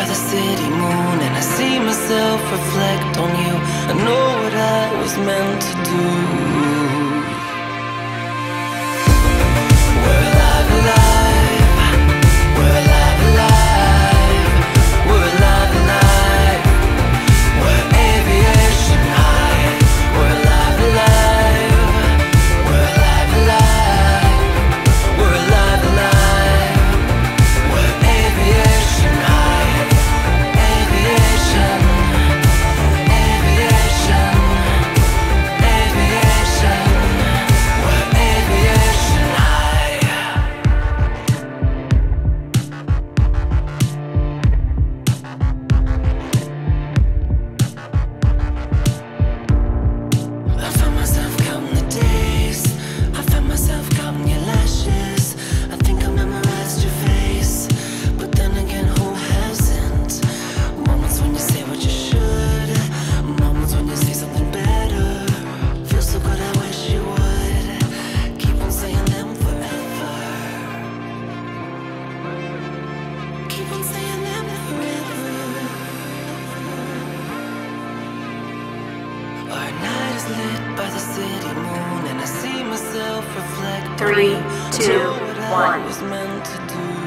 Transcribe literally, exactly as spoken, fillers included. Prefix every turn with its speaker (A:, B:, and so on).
A: the city moon, and I see myself reflect on you. I know what I was meant to do. We're alive, alive. We're alive, alive. We're alive, alive. We're aviation high. We're alive, alive. We're alive, alive. We're alive, alive. We're aviation high. Aviation. Aviation. Aviation. We're aviation high. I found myself counting the days. I found myself counting your lashes. I think I memorized your face, but then again, who hasn't? Moments when you say what you should. Moments when you say something better. Feels so good, I wish you would. Keep on saying them forever. Keep on saying them forever. Our night is lit by the city moon, and I see myself reflect.
B: Three, two,
A: What I
B: one.
A: was meant to do.